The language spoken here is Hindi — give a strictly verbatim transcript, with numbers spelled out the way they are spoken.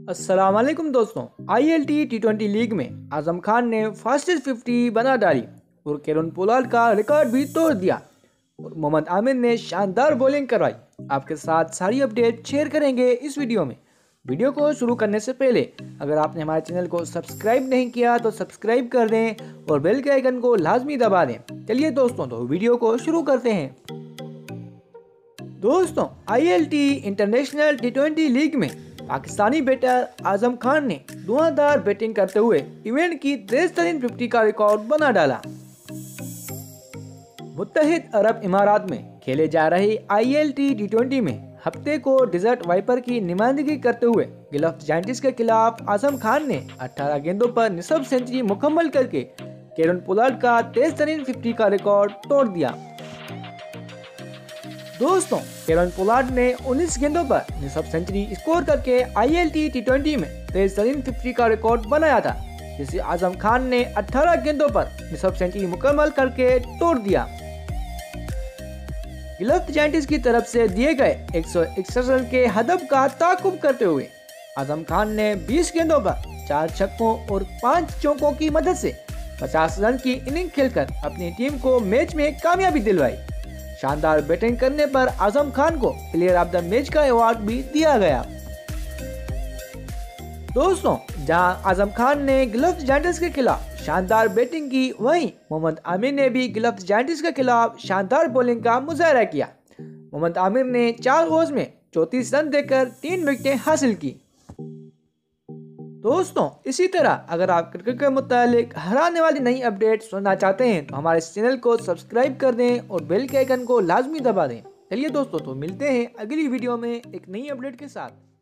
अस्सलाम वालेकुम दोस्तों। I L T T twenty league में आजम खान ने फास्टेस्ट फिफ्टी बना डाली और केरन पोलार्ड का रिकॉर्ड भी तोड़ दिया और मोहम्मद आमिर ने शानदार बॉलिंग करवाई। आपके साथ सारी अपडेट शेयर करेंगे इस वीडियो में। वीडियो को शुरू करने से पहले अगर आपने हमारे चैनल को सब्सक्राइब नहीं किया तो सब्सक्राइब कर दें और बेल के आइकन को लाजमी दबा दें। चलिए दोस्तों, तो वीडियो को शुरू करते हैं। दोस्तों, I L T international T twenty league में पाकिस्तानी बैटर आजम खान ने धुआंधार बैटिंग करते हुए इवेंट की तेज तरीन फिफ्टी का रिकॉर्ड बना डाला। मुत्तहिद अरब इमारात में खेले जा रहे I L T T twenty में हफ्ते को डेजर्ट वाइपर की नुमाइंदगी करते हुए गिलफ्ट जायंटिस के खिलाफ आजम खान ने अठारह गेंदों पर निसब सेंचुरी मुकम्मल करके केरन पोलार्ड का तेज तरीन फिफ्टी का रिकॉर्ड तोड़ दिया। दोस्तों, केरन पोलार्ड ने उन्नीस गेंदों पर निसब सेंचुरी स्कोर करके I L T T twenty में तेज तरीन फिफ्टी का रिकॉर्ड बनाया था, जिसे आजम खान ने अठारह गेंदों पर निसब सेंचुरी मुकम्मल करके तोड़ दिया। गिलफ्ट जायंटिस की तरफ से दिए गए एक सौ इकसठ रन के हदफ का ताकुब करते हुए आजम खान ने बीस गेंदों पर चार छक्कों और पांच चौकों की मदद से पचास रन की इनिंग खेलकर अपनी टीम को मैच में कामयाबी दिलवाई। शानदार बैटिंग करने पर आजम खान को प्लेयर ऑफ द मैच का अवार्ड भी दिया गया। दोस्तों, जहां आजम खान ने गिलफ्ट जायंटिस के खिलाफ शानदार बैटिंग की, वहीं मोहम्मद आमिर ने भी गिलफ्ट जायंटिस के खिलाफ शानदार बॉलिंग का मुजाहरा किया। मोहम्मद आमिर ने चार ओवर्स में चौंतीस रन देकर तीन विकेटें हासिल की। दोस्तों, इसी तरह अगर आप क्रिकेट के मुतालिक हराने वाली नई अपडेट सुनना चाहते हैं तो हमारे चैनल को सब्सक्राइब कर दें और बेल के आइकन को लाजमी दबा दें। चलिए दोस्तों, तो मिलते हैं अगली वीडियो में एक नई अपडेट के साथ।